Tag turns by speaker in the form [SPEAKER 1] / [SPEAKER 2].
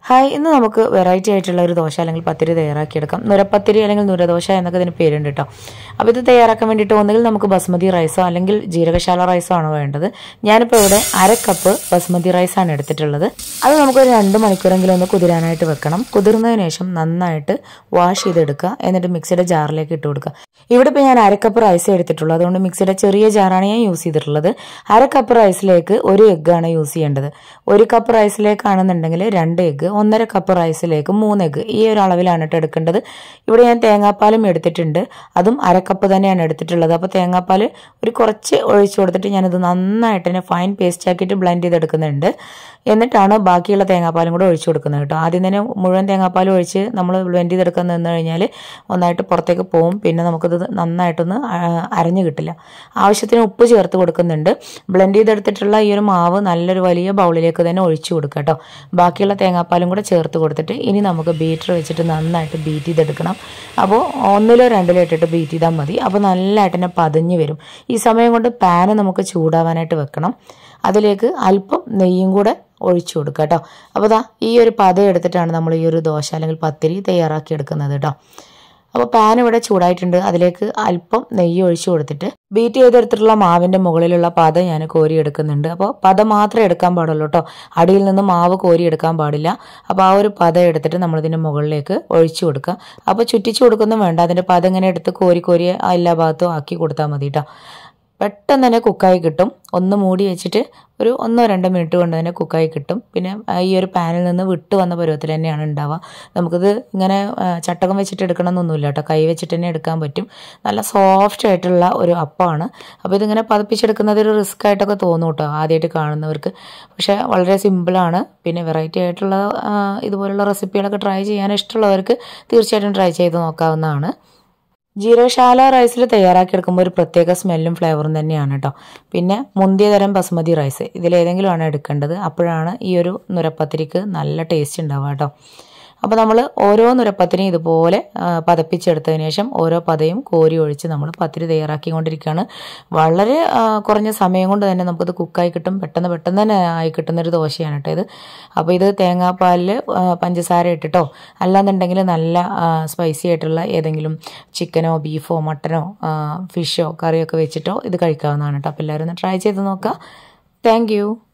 [SPEAKER 1] Hi, ഇന്ന് നമുക്ക് variety ആയിട്ടുള്ള ഒരു ദോശ അല്ലെങ്കിൽ പത്തിരി തയ്യാറാക്കിയെടുക്കാം. നുരപ്പത്തിരി അല്ലെങ്കിൽ നുരദോശ എന്നൊക്കെ ഇതിന് പേരുണ്ട് കേട്ടോ. അപ്പോൾ ഇത് തയ്യാറാക്കാൻ വേണ്ടിയിട്ട് ഒന്നുകിൽ നമുക്ക് ബസ്മതി റൈസോ അല്ലെങ്കിൽ ജീരകശാല റൈസോ ആണ് വേണ്ടത്. ഞാനിപ്പോൾ ഇവിടെ 1/2 കപ്പ് ബസ്മതി റൈസാണ് എടുത്തിട്ടുള്ളത്. അത് നമുക്കൊരു 2 മണിക്കൂറെങ്കിലും ഒന്ന് കുതിരാനായിട്ട് വെക്കണം. കുതിർന്നതിന് ശേഷം നന്നായിട്ട് വാഷ് ചെയ്തെടുക്കുക. എന്നിട്ട് മിക്സിയുടെ ജാറിലേക്ക് ഇട്ട് കൊടുക്കുക. ഇവിടെ ഇപ്പോൾ ഞാൻ 1/2 കപ്പ് റൈസ് എടുത്തിട്ടുള്ളൂ. അതുകൊണ്ട് മിക്സിയുടെ ചെറിയ ജാറാണ് ഞാൻ യൂസ് ചെയ്തിട്ടുള്ളത്. 1/2 കപ്പ് റൈസിലേക്ക് 1 എഗ്ഗാണ് യൂസ് ചെയ്യേണ്ടത്. 1 കപ്പ് റൈസിലേക്കാണെന്നുണ്ടെങ്കിൽ 2 എഗ്ഗ്, 1.5 കപ്പ് റൈസിലേക്ക് 3 എഗ്ഗ്, ഈ ഒരു അളവിലാണ് എടുക്കേണ്ടത്. ഇവിടെ ഞാൻ തേങ്ങാപ്പാലും എടുത്തിട്ടുണ്ട്. അതും 1/2 കപ്പ് തന്നെയാണ് എടുത്തിട്ടുള്ളത്. അപ്പോൾ തേങ്ങാപ്പാൽ ഒരു കുറച്ച് ഒഴിച്ചു കൊടുത്തിട്ട് ഞാനത് നന്നായിട്ട് തന്നെ ഫൈൻ പേസ്റ്റ് ആക്കിയിട്ട് ബ്ലെൻഡ് ചെയ്തെടുക്കുന്നുണ്ട്. എന്നിട്ടാണ് ബാക്കിയുള്ള തേങ്ങാപ്പാലും കൂടെ ഒഴിച്ചു കൊടുക്കുന്നത് കേട്ടോ. ആദ്യം തന്നെ മുഴുവൻ തേങ്ങാപ്പാലും ഒഴിച്ച് നമ്മൾ ബ്ലെൻഡ് ചെയ്തെടുക്കാൻ നിന്ന് കഴിഞ്ഞാൽ ഒന്നായിട്ട് പുറത്തേക്ക് പോകും. പിന്നെ നമുക്കത് നന്നായിട്ടൊന്ന് അരഞ്ഞു കിട്ടില്ല. ആവശ്യത്തിന് ഉപ്പ് ചേർത്ത് കൊടുക്കുന്നുണ്ട്. ബ്ലെൻഡ് ചെയ്തെടുത്തിട്ടുള്ള ഈ ഒരു മാവ് നല്ലൊരു വലിയ ബൗളിലേക്ക് തന്നെ ഒഴിച്ചു കൊടുക്കുക കേട്ടോ. ബാക്കിയുള്ള തേങ്ങാപ്പാലും കൂടെ ചേർത്ത് കൊടുത്തിട്ട് ഇനി നമുക്ക് ബീറ്റർ വെച്ചിട്ട് നന്നായിട്ട് ബീറ്റ് ചെയ്തെടുക്കണം. അപ്പോൾ 1-ലോ 2-ലോ ഇട്ടിട്ട് ബീറ്റ് ചെയ്താൽ മതി. അപ്പോൾ നല്ലതായിട്ട് തന്നെ പതഞ്ഞ് വരും. ഈ സമയം കൊണ്ട് പാന് നമുക്ക് ചൂടാവാനായിട്ട് വെക്കണം. അതിലേക്ക് അല്പം നെയ്യും കൂടെ ഒഴിച്ചു കൊടുക്കുക കേട്ടോ. അപ്പോൾ ഈ ഒരു പത എടുത്തിട്ടാണ് നമ്മൾ ഈ ഒരു ദോശ അല്ലെങ്കിൽ പത്തിരി തയ്യാറാക്കി എടുക്കുന്നത് കേട്ടോ. അപ്പോൾ പാൻ ഇവിടെ ചൂടായിട്ടുണ്ട്. അതിലേക്ക് അല്പം നെയ്യ് ഒഴിച്ചു കൊടുത്തിട്ട് ബീറ്റ് ചെയ്തെടുത്തിട്ടുള്ള മാവിൻ്റെ മുകളിലുള്ള പത ഞാൻ കോരിയെടുക്കുന്നുണ്ട്. അപ്പോൾ പത മാത്രമേ എടുക്കാൻ പാടുള്ളൂ കേട്ടോ. അടിയിൽ നിന്ന് മാവ് കോരിയെടുക്കാൻ പാടില്ല. അപ്പോൾ ആ ഒരു പത എടുത്തിട്ട് നമ്മളിതിൻ്റെ മുകളിലേക്ക് ഒഴിച്ചു കൊടുക്കുക. അപ്പോൾ ചുറ്റിച്ചു കൊടുക്കൊന്നും വേണ്ട. അതിൻ്റെ പത ഇങ്ങനെ എടുത്ത് കോരി എല്ലാ ഭാഗത്തും ആക്കി കൊടുത്താൽ മതി കേട്ടോ. പെട്ടെന്ന് തന്നെ കുക്കായി കിട്ടും. ഒന്ന് മൂടി വെച്ചിട്ട് ഒരു 1-2 മിനിറ്റ് കൊണ്ട് തന്നെ കുക്കായി കിട്ടും. പിന്നെ ഈ ഒരു പാനിൽ നിന്ന് വിട്ട് വന്ന പരുവത്തിൽ തന്നെയാണ് ഉണ്ടാവുക. നമുക്കിത് ഇങ്ങനെ ചട്ടകം വെച്ചിട്ട് എടുക്കണമെന്നൊന്നുമില്ല കേട്ടോ. കൈ വെച്ചിട്ട് തന്നെ എടുക്കാൻ പറ്റും. നല്ല സോഫ്റ്റ് ആയിട്ടുള്ള ഒരു അപ്പമാണ്. അപ്പോൾ ഇതിങ്ങനെ പതിപ്പിച്ചെടുക്കുന്നത് ഒരു റിസ്ക് ആയിട്ടൊക്കെ തോന്നും കേട്ടോ ആദ്യമായിട്ട് കാണുന്നവർക്ക്. പക്ഷേ വളരെ സിമ്പിളാണ്. പിന്നെ വെറൈറ്റി ആയിട്ടുള്ള ഇതുപോലുള്ള റെസിപ്പികളൊക്കെ ട്രൈ ചെയ്യാൻ ഇഷ്ടമുള്ളവർക്ക് തീർച്ചയായിട്ടും ട്രൈ ചെയ്ത് നോക്കാവുന്നതാണ്. ജീരകശാല റൈസിൽ തയ്യാറാക്കിയെടുക്കുമ്പോൾ ഒരു പ്രത്യേക സ്മെല്ലും ഫ്ലേവറും തന്നെയാണ് കേട്ടോ. പിന്നെ മുന്തിയ തരം ബസ്മതി റൈസ് ഇതിലേതെങ്കിലും ആണ് എടുക്കേണ്ടത്. അപ്പോഴാണ് ഈ ഒരു നുരപ്പത്തിരിക്ക് നല്ല ടേസ്റ്റ് ഉണ്ടാവുക കേട്ടോ. അപ്പോൾ നമ്മൾ ഓരോ നുരപ്പത്തിരിയും ഇതുപോലെ പതപ്പിച്ചെടുത്തതിന് ശേഷം ഓരോ പതയും കോരി ഒഴിച്ച് നമ്മൾ പത്തിരി തയ്യാറാക്കിക്കൊണ്ടിരിക്കുകയാണ്. വളരെ കുറഞ്ഞ സമയം കൊണ്ട് തന്നെ നമുക്കത് കുക്കായി കിട്ടും. പെട്ടെന്ന് തന്നെ ആയി കിട്ടുന്നൊരു ദോശയാണ് കേട്ടോ ഇത്. അപ്പോൾ ഇത് തേങ്ങാപ്പാലിൽ പഞ്ചസാര ഇട്ടിട്ടോ അല്ലാന്നുണ്ടെങ്കിൽ നല്ല സ്പൈസി ആയിട്ടുള്ള ഏതെങ്കിലും ചിക്കനോ ബീഫോ മട്ടനോ ഫിഷോ കറിയൊക്കെ വെച്ചിട്ടോ ഇത് കഴിക്കാവുന്നതാണ് കേട്ടോ. അപ്പോൾ എല്ലാവരും ഒന്ന് ട്രൈ ചെയ്ത് നോക്കുക. താങ്ക്